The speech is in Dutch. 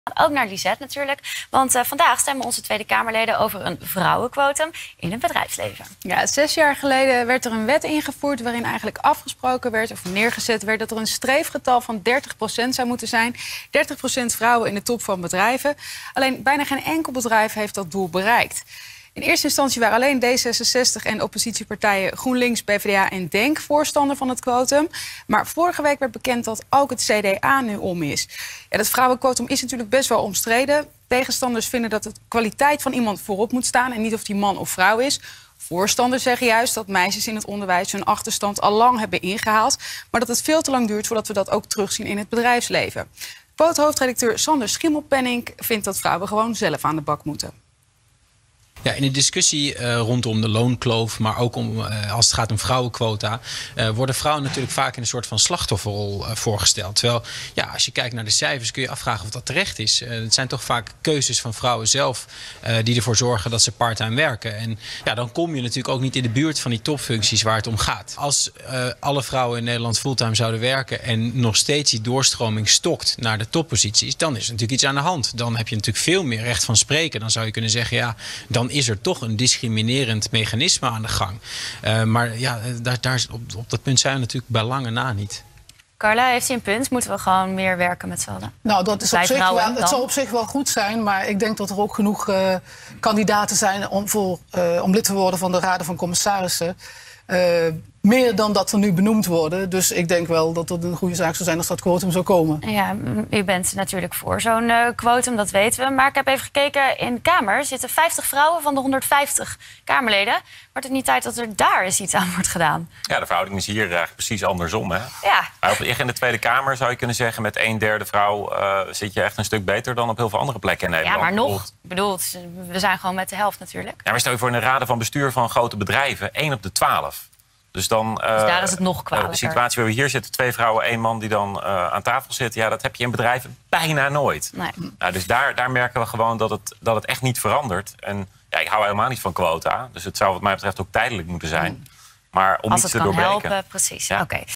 Ook naar Lisette natuurlijk, want vandaag stemmen onze Tweede Kamerleden over een vrouwenquotum in het bedrijfsleven. Ja, 6 jaar geleden werd er een wet ingevoerd waarin eigenlijk afgesproken werd of neergezet werd dat er een streefgetal van 30% zou moeten zijn. 30% vrouwen in de top van bedrijven. Alleen bijna geen enkel bedrijf heeft dat doel bereikt. In eerste instantie waren alleen D66 en oppositiepartijen GroenLinks, PvdA en DENK voorstander van het quotum. Maar vorige week werd bekend dat ook het CDA nu om is. Ja, dat vrouwenquotum is natuurlijk best wel omstreden. Tegenstanders vinden dat de kwaliteit van iemand voorop moet staan en niet of die man of vrouw is. Voorstanders zeggen juist dat meisjes in het onderwijs hun achterstand al lang hebben ingehaald, maar dat het veel te lang duurt voordat we dat ook terugzien in het bedrijfsleven. Quote-hoofdredacteur Sander Schimmelpenninck vindt dat vrouwen gewoon zelf aan de bak moeten. Ja, in de discussie rondom de loonkloof, maar ook als het gaat om vrouwenquota, worden vrouwen natuurlijk vaak in een soort van slachtofferrol voorgesteld. Terwijl, ja, als je kijkt naar de cijfers kun je afvragen of dat terecht is. Het zijn toch vaak keuzes van vrouwen zelf die ervoor zorgen dat ze parttime werken. En ja, dan kom je natuurlijk ook niet in de buurt van die topfuncties waar het om gaat. Als alle vrouwen in Nederland fulltime zouden werken en nog steeds die doorstroming stokt naar de topposities, dan is er natuurlijk iets aan de hand. Dan heb je natuurlijk veel meer recht van spreken. Dan zou je kunnen zeggen, ja, dan is er toch een discriminerend mechanisme aan de gang. Maar ja, op dat punt zijn we natuurlijk bij lange na niet. Carla, heeft hij een punt? Moeten we gewoon meer werken met z'n allen? Nou, dat is op zich wel, het zal op zich wel goed zijn, maar ik denk dat er ook genoeg kandidaten zijn om lid te worden van de Raden van Commissarissen. Meer dan dat er nu benoemd worden. Dus ik denk wel dat het een goede zaak zou zijn als dat quotum zou komen. Ja, u bent natuurlijk voor zo'n quotum, dat weten we. Maar ik heb even gekeken, in de Kamer zitten 50 vrouwen van de 150 Kamerleden. Wordt het niet tijd dat er daar eens iets aan wordt gedaan? Ja, de verhouding is hier eigenlijk precies andersom. Hè? Ja. Maar in de Tweede Kamer zou je kunnen zeggen, met 1/3 vrouw zit je echt een stuk beter dan op heel veel andere plekken in Nederland. Ja, maar nog, we zijn gewoon met de helft natuurlijk. Ja, maar stel je voor in de raden van bestuur van grote bedrijven, 1 op de 12. Dus daar is het nog kwalijker. De situatie waar we hier zitten, 2 vrouwen, 1 man die dan aan tafel zit, ja, dat heb je in bedrijven bijna nooit. Nee. Nou, dus daar merken we gewoon dat het echt niet verandert. En ja, ik hou helemaal niet van quota. Dus het zou wat mij betreft ook tijdelijk moeten zijn. Maar om iets te doorbreken. Als het kan helpen, precies. Ja. Oké.